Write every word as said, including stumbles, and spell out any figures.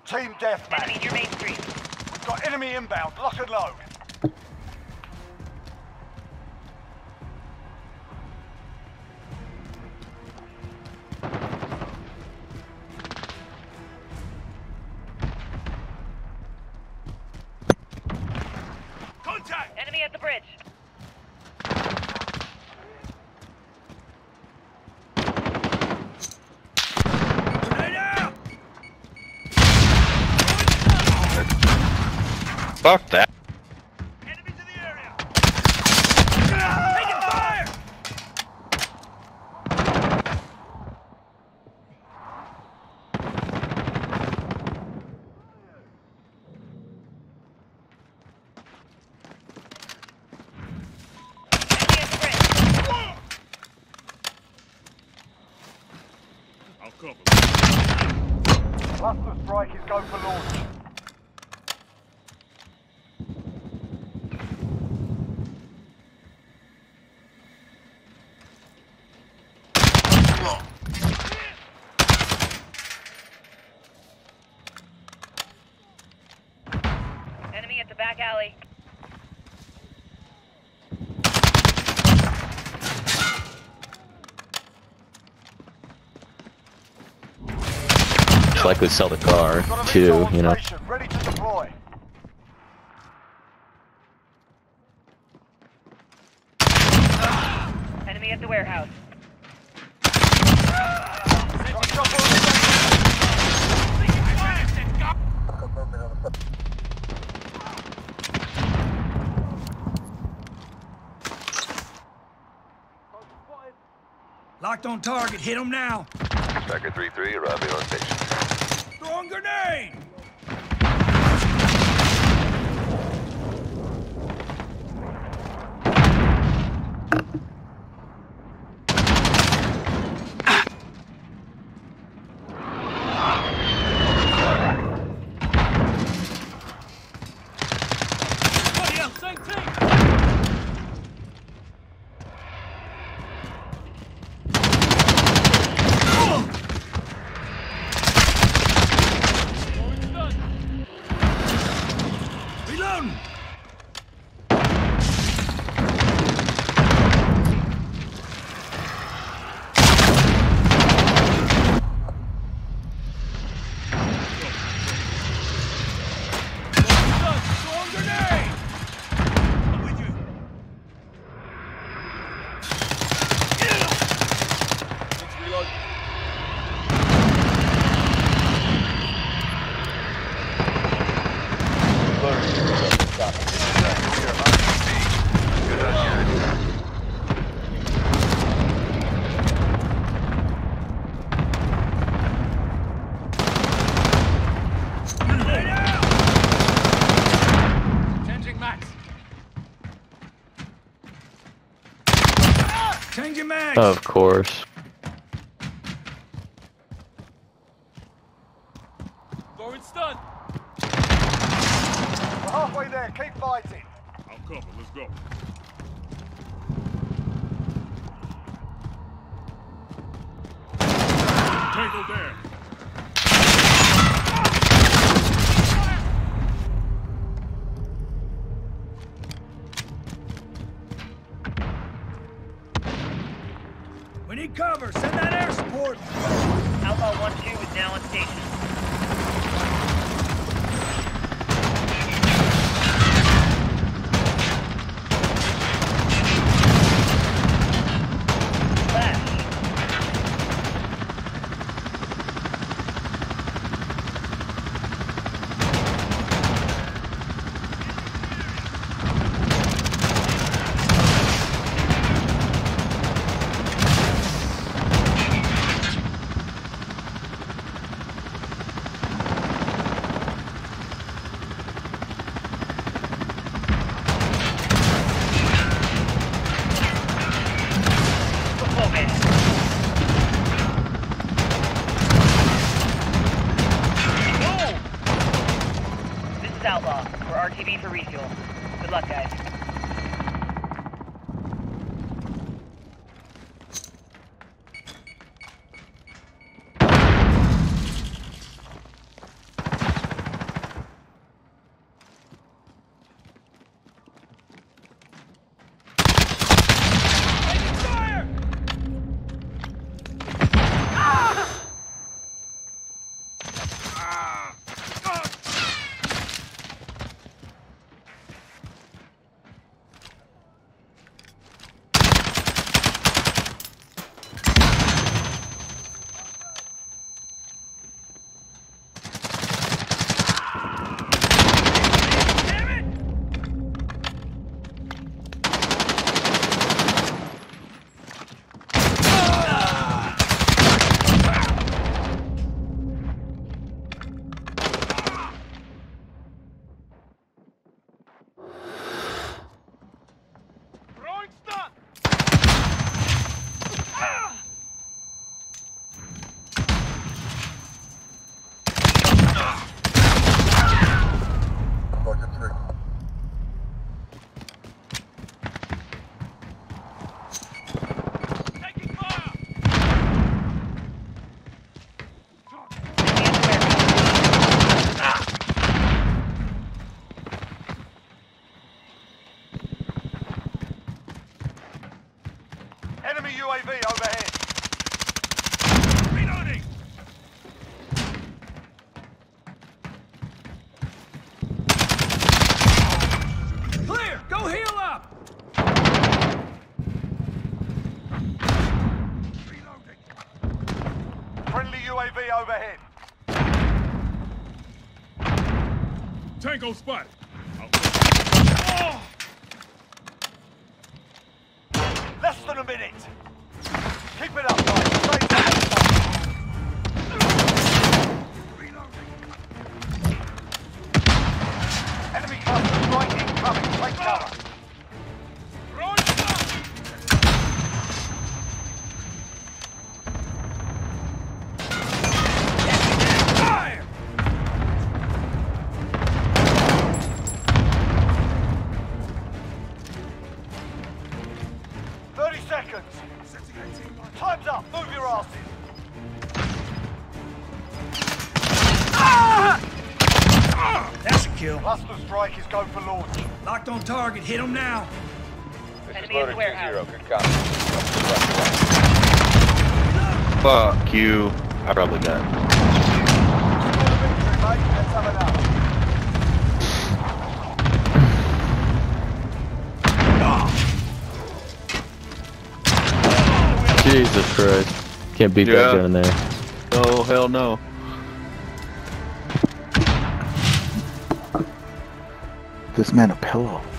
Team deathmatch. Enemy near Main Street. We've got enemy inbound. Lock and load. Contact! Enemy at the bridge. Fuck that. Enemies in the area. Taking fire! Enemy at the bridge. I'll cover. Cluster strike is go for launch. Enemy at the back alley. It's likely to sell the car, Got a too, missile on you know. station, ready to deploy. Enemy at the warehouse. Got a chopper on station. Locked on target. Hit him now. Striker three three, arriving on station. Throwing grenade. Bloody hell, same team! Reloading. Throwing grenade! I'm with you. Let's reload. Good on you. Changing max. Change your mag. Of course. Throwing stun. We're halfway there. Keep fighting. I'll cover. Let's go. Tango there. We need cover. Send that air support. Outlaw one two is now on station. Flash. Focus. This is Outlaw. We're R T B for refuel. Good luck, guys. Enemy U A V overhead. Reloading! Clear! Go heal up! Reloading! Friendly U A V overhead. Tango spot! Oh! Less than a minute. Keep it up, guys. Stay tight. Reloading! Enemy cluster strike incoming. Take cover. Throwing smoke! Fire! thirty seconds. Setting eighteen line. Time's up. Move your asses. That's a kill. Cluster strike is go for launch. Locked on target. Hit him now. Enemy at the warehouse. Good copy. Fuck you. I probably got it. Score the victory, mate. Let's have another. Jesus Christ. Can't beat Yeah. that gun in there. Oh, hell no. This man a pillow.